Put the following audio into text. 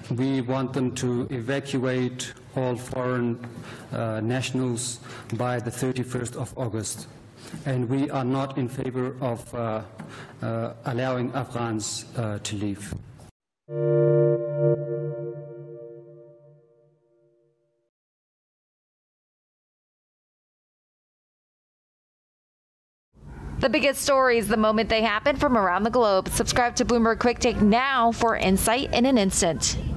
we want them to evacuate all foreign nationals by the 31st of August. And we are not in favor of allowing Afghans to leave. The biggest stories the moment they happen from around the globe. Subscribe to Bloomberg Quicktake now for insight in an instant.